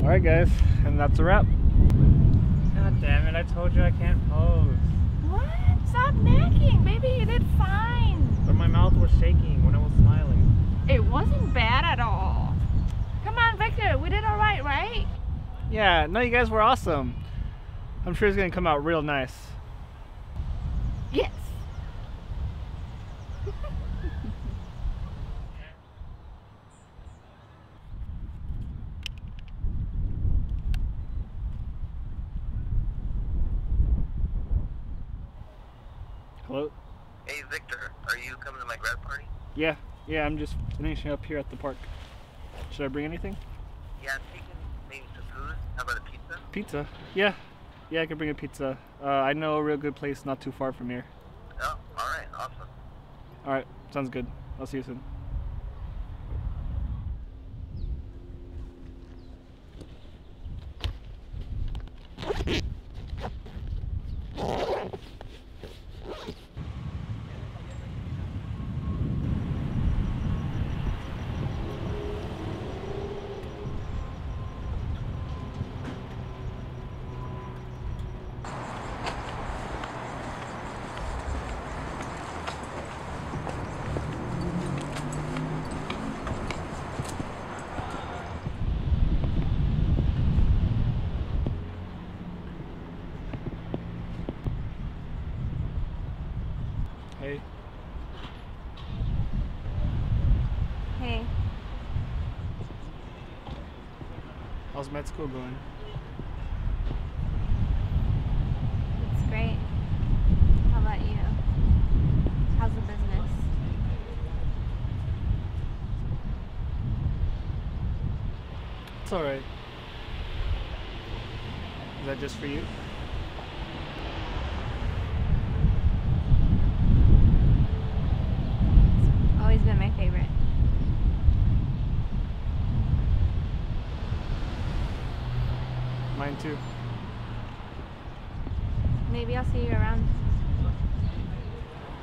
Alright guys, and that's a wrap. God damn it, I told you I can't pose. What? Stop nagging, baby, you did fine. But my mouth was shaking when I was smiling. It wasn't bad at all. Come on, Victor, we did alright, right? Yeah, no, you guys were awesome. I'm sure it's gonna come out real nice. Yes. Hello? Hey Victor, are you coming to my grad party? Yeah, I'm just finishing up here at the park. Should I bring anything? Yeah, I'm taking maybe some food. How about a pizza? Pizza? Yeah, I can bring a pizza. I know a real good place not too far from here. Oh, alright, awesome. Alright, sounds good. I'll see you soon. Hey. Hey. How's med school going? It's great. How about you? How's the business? It's alright. Is that just for you? It's always been my favorite. Mine too. Maybe I'll see you around.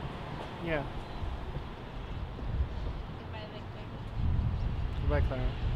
Yeah. Goodbye, Victor. Goodbye, Clara.